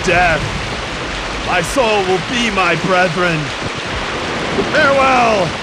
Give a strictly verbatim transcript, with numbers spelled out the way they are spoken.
death. My soul will be my brethren. Farewell!